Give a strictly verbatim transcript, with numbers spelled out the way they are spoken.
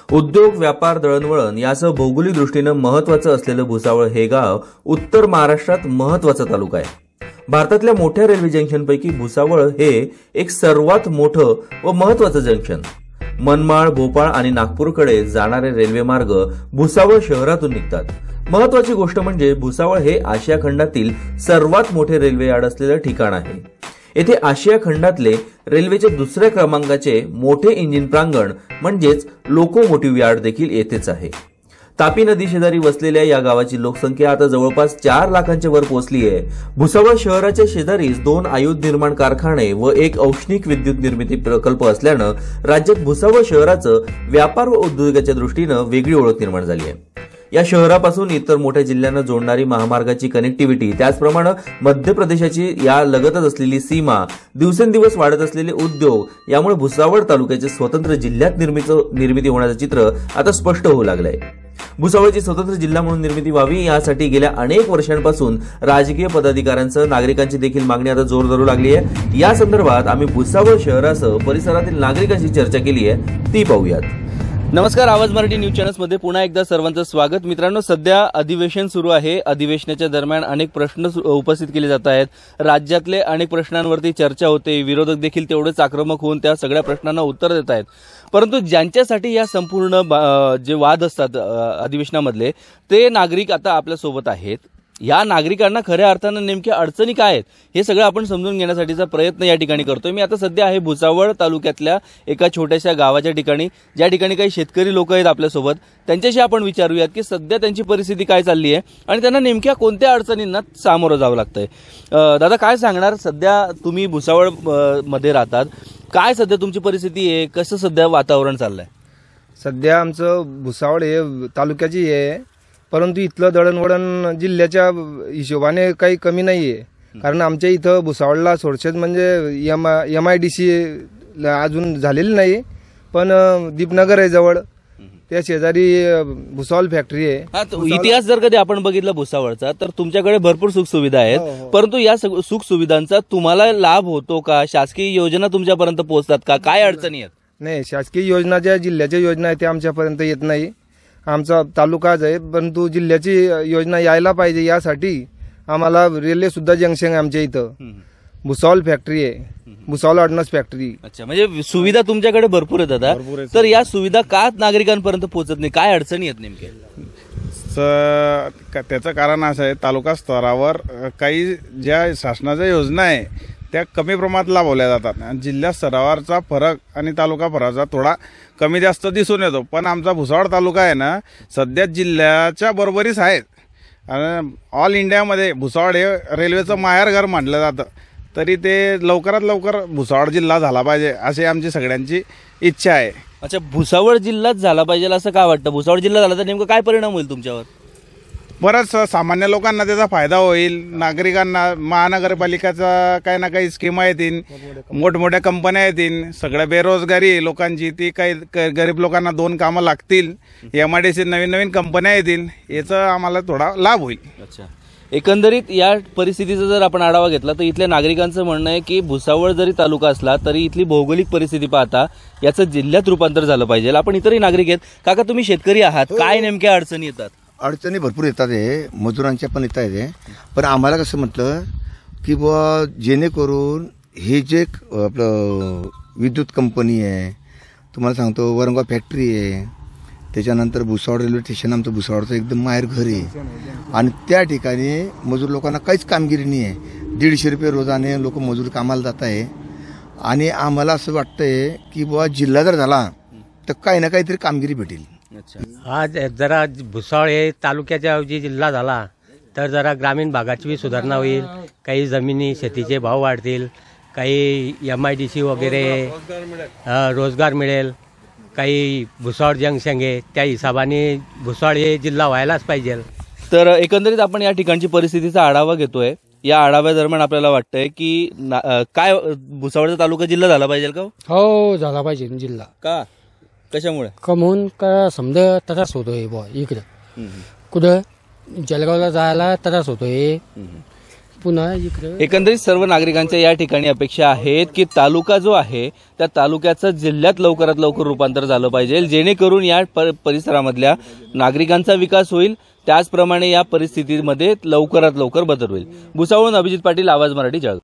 उद्योग, व्यापार, दळणवळण यासह भौगोलिक दृष्टीनं महत्त्वाचं असलेलं भुसावळ हे गाव उत्तर महाराष्ट्रात महत्त्वाचा तालुका आहे. भारतातल्या मोठ्या रेल्वे जंक्शनपैकी भुसावळ हे एक सर्वात मोठं व महत्त्वाचं जंक्शन. मनमाड, भोपाळ आणि नागपूरकडे जाणारे रेल्वे मार्ग भुसावळ शहरातून निघतात. महत्त्वाची गोष्ट म्हणजे भुसावळ हे आशिया खंडातील सर्वात मोठे रेल्वे यार्ड असलेलं ठिकाण आहे. येथे आशिया खंडातले रेल्वेचे दुसऱ्या क्रमांकाचे मोठे इंजिन प्रांगण म्हणजेच लोकोमोटिव्ह यार्ड देखील येथेच आहे. तापी नदी शेजारी वसलेल्या या गावाची लोकसंख्या आता जवळपास चार लाखांच्या वर पोहोचली आहे. भुसावळ शहराच्या शेजारीच दोन आयुध निर्माण कारखाने व एक औष्णिक विद्युत निर्मिती प्रकल्प असल्यानं राज्यात भुसावळ शहराचं व्यापार व उद्योगाच्या दृष्टीनं वेगळी ओळख निर्माण झाली आहे. या शहरापासून इतर मोठ्या जिल्ह्यांना जोडणारी महामार्गाची कनेक्टिव्हिटी, त्याचप्रमाणे मध्य प्रदेशाची या लगतच असलेली सीमा, दिवसेंदिवस वाढत असलेले उद्योग यामुळे भुसावळ तालुक्याचे स्वतंत्र जिल्ह्यात निर्मिती होण्याचं चित्र आता स्पष्ट होऊ लागलंय. भुसावळची स्वतंत्र जिल्हा म्हणून निर्मिती व्हावी यासाठी गेल्या अनेक वर्षांपासून राजकीय पदाधिकाऱ्यांसह नागरिकांची देखील मागणी आता जोर धरू लागली आहे. या संदर्भात आम्ही भुसावळ शहरासह परिसरातील नागरिकांशी चर्चा केली आहे, ती पाहूयात. नमस्कार, आवाज मराठी न्यूज चॅनल्स मध्ये पुन्हा एकदा सर्वांचं स्वागत. मित्रांनो, सध्या अधिवेशन सुरू आहे. अधिवेशनाच्या दरम्यान अनेक प्रश्न उपस्थित केले जात आहेत. राज्यातले अनेक प्रश्नांवरती चर्चा होते. विरोधक देखील तेवढेच आक्रमक होऊन त्या सगळ्या प्रश्नांना उत्तर देत आहेत. परंतु ज्यांच्यासाठी या संपूर्ण जे वाद असतात अधिवेशनामधले, ते नागरिक आता आपल्या सोबत आहेत. या नागरिकांना खऱ्या अर्थानं नेमक्या अडचणी काय आहेत हे सगळं आपण समजून घेण्यासाठीचा प्रयत्न या ठिकाणी करतोय. मी आता सध्या आहे भुसावळ तालुक्यातल्या एका छोट्याशा गावाच्या ठिकाणी, ज्या ठिकाणी काही शेतकरी लोक आहेत आपल्यासोबत. त्यांच्याशी आपण विचारूयात की सध्या त्यांची परिस्थिती काय चालली आहे आणि त्यांना नेमक्या कोणत्या अडचणींना सामोरं जावं लागतंय. दादा, काय सांगणार? सध्या तुम्ही भुसावळ मध्ये राहतात, काय सध्या तुमची परिस्थिती आहे? कसं सध्या वातावरण चाललंय? सध्या आमचं भुसावळ हे तालुक्याची आहे, परंतु इथलं दळणवळण जिल्ह्याच्या हिशोबाने काही कमी नाही आहे. कारण आमच्या इथं भुसावळला सोडशेच म्हणजे M M I D C अजून झालेली नाही, पण दीपनगर आहे जवळ, त्या शेजारी भुसावळ फॅक्टरी आहे. इतिहास जर कधी आपण बघितला भुसावळचा, तर तुमच्याकडे भरपूर सुखसुविधा आहेत. परंतु या सुखसुविधांचा तुम्हाला लाभ होतो का? शासकीय योजना तुमच्यापर्यंत पोहोचतात का? काय अडचणी आहेत? नाही, शासकीय योजना ज्या जिल्ह्याच्या योजना आहेत त्या आमच्यापर्यंत येत नाही. आमचा तालुकाच आहे, परंतु जिल्ह्याची योजना यायला पाहिजे यासाठी आम्हाला रेल्वे सुद्धा जंक्शन आहे आमच्या इथं. भुसावळ फॅक्टरी आहे, भुसावळ ऑर्डनन्स फॅक्टरी. अच्छा, म्हणजे सुविधा तुमच्याकडे भरपूर आहेत दादा. तर या सुविधा का नागरिकांपर्यंत पोहोचत नाही? काय अडचणी आहेत नेमके? त्याचं कारण असं आहे, तालुका स्तरावर काही ज्या शासनाच्या योजना आहे त्या कमी प्रमाणात लाभवल्या जातात. जिल्हा स्तरावरचा फरक आणि तालुका फरकाचा थोडा कमी जास्त दिसून येतो. पण आमचा भुसावळ तालुका आहे ना, सध्या जिल्ह्याच्या बरोबरीच आहे. आणि ऑल इंडियामध्ये भुसावळ हे रेल्वेचं माहेरघर म्हटलं जातं. तरी ते लवकरात लवकर भुसावळ जिल्हा झाला पाहिजे अशी आमची सगळ्यांची इच्छा आहे. अच्छा, भुसावळ जिल्हाच झाला पाहिजे असं का वाटतं? भुसावळ जिल्हा झाला तर नेमकं काय परिणाम होईल तुमच्यावर? बरंच सामान्य लोकांना त्याचा फायदा होईल. नागरिकांना महानगरपालिकेचा काही ना काही स्कीमा येतील, मोठमोठ्या कंपन्या येतील, सगळ्या बेरोजगारी लोकांची ती काही गरीब लोकांना दोन कामं लागतील, एम आय डी सी नवीन नवीन कंपन्या येतील, याचा आम्हाला थोडा लाभ होईल. अच्छा, एकंदरीत या परिस्थितीचा जर आपण आढावा घेतला तर इथल्या नागरिकांचं म्हणणं आहे की भुसावळ जरी तालुका असला तरी इथली भौगोलिक परिस्थिती पाहता याचं जिल्ह्यात रूपांतर झालं पाहिजे. आपण इतरही नागरिक आहेत. काका, तुम्ही शेतकरी आहात, काय नेमक्या अडचणी येतात? अडचणी भरपूर येतात आहे, मजुरांच्या पण येत आहे. पण आम्हाला कसं म्हटलं की बुवा जेणेकरून हे जे आपलं विद्युत कंपनी आहे, तुम्हाला सांगतो वरंगाव फॅक्टरी आहे, त्याच्यानंतर भुसावळ रेल्वे स्टेशन आमचं भुसावळचं एकदम माहेर घर आहे. आणि त्या ठिकाणी मजूर लोकांना काहीच कामगिरी नाही आहे. दीडशे रुपये रोजाने लोक मजूर कामाला जात आहे. आणि आम्हाला असं वाटतंय की बुवा जिल्हा जर झाला तर काही ना काहीतरी कामगिरी भेटेल. हा, जरा भुसावळ हे तालुक्याच्या ऐवजी जिल्हा झाला तर जरा ग्रामीण भागाची बी सुधारणा होईल. काही जमिनी शेतीचे भाव वाढतील, काही एम आय डी सी वगैरे रोजगार मिळेल, काही भुसावळ जंक्शन आहे त्या हिशोबाने भुसावळ हे जिल्हा व्हायलाच पाहिजे. तर एकंदरीत आपण या ठिकाणची परिस्थितीचा आढावा घेतोय. या आढाव्यादरम्यान आपल्याला वाटतंय की काय भुसावळचा तालुका जिल्हा झाला पाहिजे का? हो, झाला पाहिजे जिल्हा. का? कशामुळे? कमवून का समजा त्रास होतोय बुवा इकडं. कुठं जळगावला जायला त्रास होतोय. पुन्हा इकडे एकंदरीत सर्व नागरिकांच्या या ठिकाणी अपेक्षा आहेत की तालुका जो आहे त्या तालुक्याचं जिल्ह्यात लवकरात लवकर रूपांतर झालं पाहिजे, जेणेकरून या परिसरामधल्या नागरिकांचा विकास होईल, त्याचप्रमाणे या परिस्थितीमध्ये लवकरात लवकर बदल होईल. भुसावळहून अभिजित पाटील, आवाज मराठी, जळगाव.